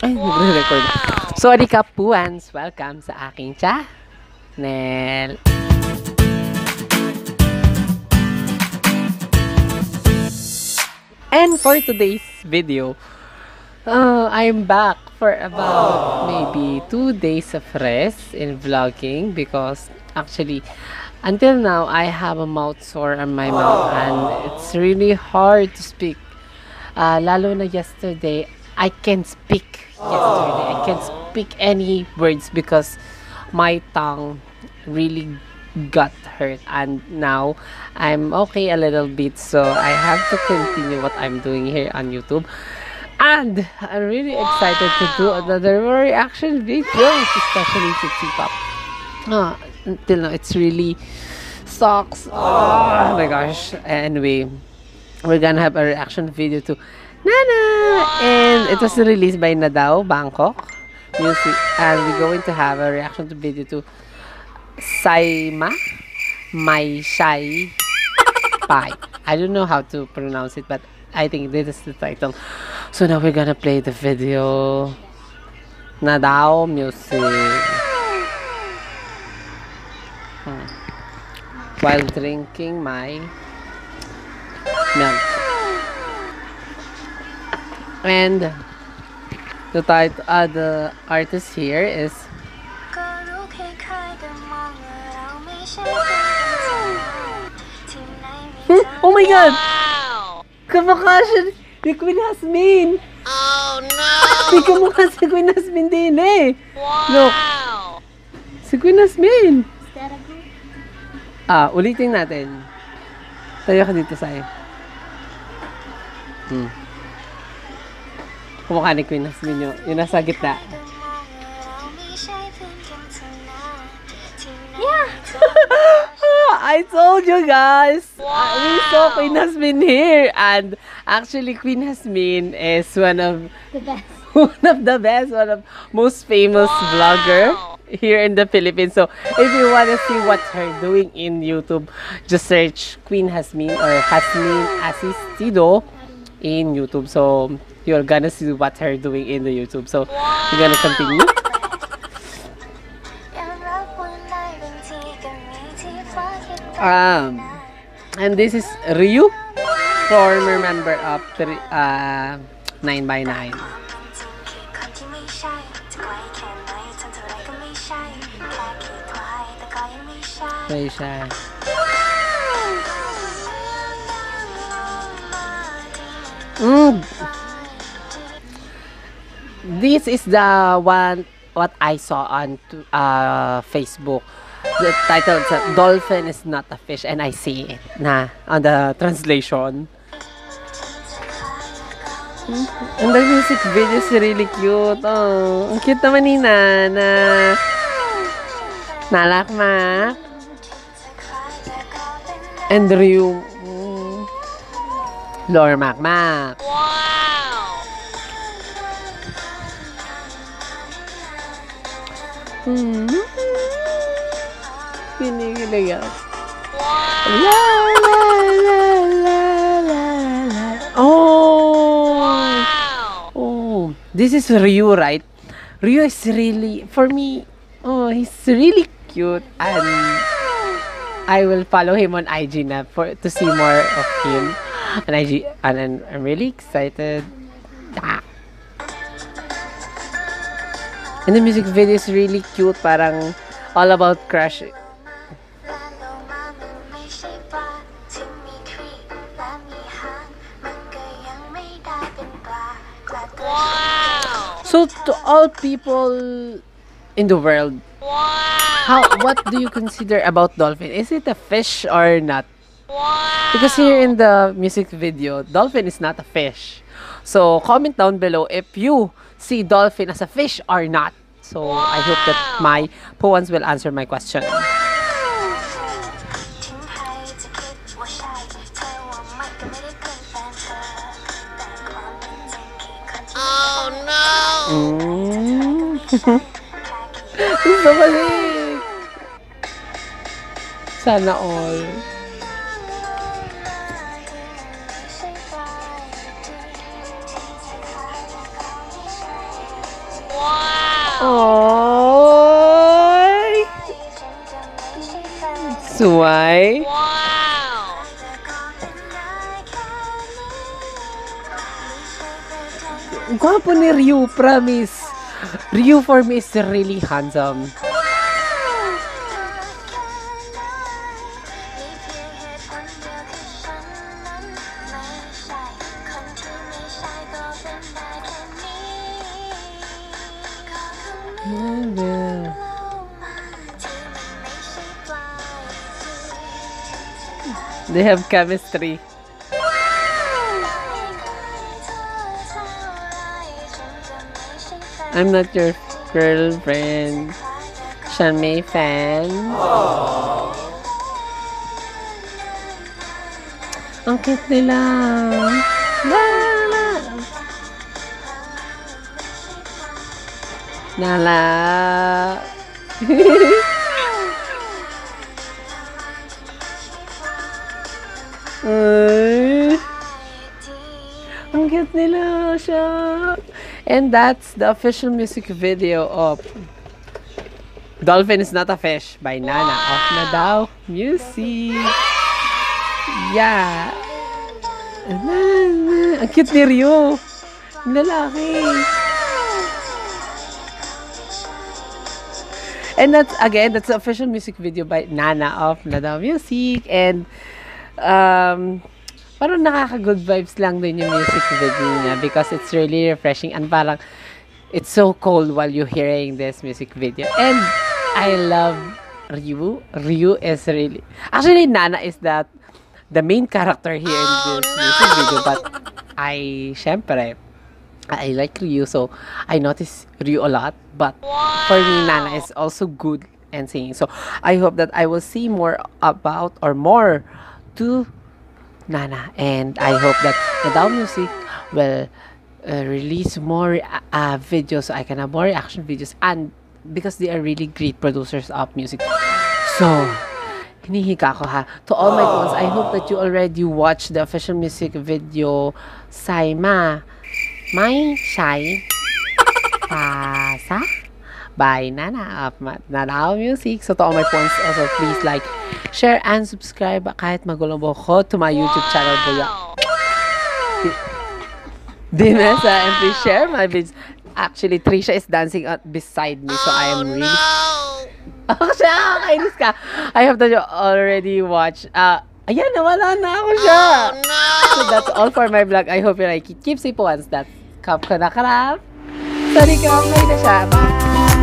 Ay, nagre-record. Sorry ka, Puans. Welcome sa aking channel. And for today's video, I'm back for about maybe 2 days of rest in vlogging because actually, until now, I have a mouth sore on my mouth and it's really hard to speak. Lalo na yesterday, I can't speak yesterday. I can't speak any words because my tongue really got hurt and now I'm okay a little bit, so I have to continue what I'm doing here on YouTube. And I'm really excited to do another reaction videos, especially to T-pop. Until now, it's really sucks. Oh my gosh. Anyway, we're gonna have a reaction video to Nana, and it was released by Nadao Bangkok Music, and we're going to have a reaction to video to Saima My Shai Pai. I don't know how to pronounce it, but I think this is the title. So now we're gonna play the video. Nadao Music. While drinking my milk. And the artist here is oh my god! Kamukha siya ni Queen Hasmin! Oh no! Di kamukha si Queen Hasmin din eh! Look! Si Queen Hasmin! Ulitin natin. Tayo ka dito sa'yo. Kumukha ni Queen Hasmin yung nasa gitna. Yeah! I told you guys! We saw Queen Hasmin here! And actually, Queen Hasmin is one of the best, one of most famous vlogger here in the Philippines. So, if you want to see what her doing in YouTube, just search Queen Hasmin or Hasmin Asistido in YouTube. So, you're gonna see what her doing in the YouTube. So, we're gonna continue. And this is Ryu, former member of 9x9. May siya. This is the one what I saw on Facebook. The title is "Dolphin is not a fish," and I see it na on the translation. And the music video is really cute. Oh, ang cute naman ni Nana. Nalakmak. And Ryu. Lord Makmak. Pinigilig yan. La la la la la la. Oh, this is Ryu, right? Ryu is really, for me, he's really cute, and I will follow him on IG na to see more of him on IG, and I'm really excited. And the music video is really cute, parang all about crush. So to all people in the world, what do you consider about dolphin? Is it a fish or not? Because here in the music video, dolphin is not a fish. So comment down below if you see dolphin as a fish or not. So I hope that my Puans will answer my question. Oh no! Gusto balik! Sana all. Oy! Suway. Ang gwapo ni Ryu, promise. Ryu for me is really handsome. They have chemistry. I'm not your girlfriend. Siya may fan. Ang cute nila. Nala. Ay. Ang cute nila siya. And that's the official music video of Dolphin is Not a Fish by Nana. Off na daw. Music. Yeah. Ang cute ni Ryu. Lalaki. And that's the official music video by Nana of Nada Music. And parang nakaka-good vibes lang din yung music video niya because it's really refreshing and parang it's so cold while you're hearing this music video. And I love Ryu. Ryu is really... Actually, Nana is the main character here in this music video. But syempre, I like Ryu, so I notice Ryu a lot. But for me, Nana is also good and singing. So I hope that I will see more about or more to Nana, and I hope that Nada Music will release more videos so I can have more reaction videos, and because they are really great producers of music. So hinihiga ko ha. To all my fans, I hope that you already watched the official music video Saima Mai Shai Pasa by Nana of Nada Music. So to all my fans, also please like, share, and subscribe kahit magulo mo ko to my YouTube channel Buya Dimesa, and please share my videos. Actually, Trisha is dancing beside me, so I am really... Oh, siya! Kainis ka! I hope that you already watched. Ayan, nawala na ako siya! So that's all for my vlog. I hope you like it. Keep safe once. That's Kap ko na karap. Sorry ka, may na siya. Bye!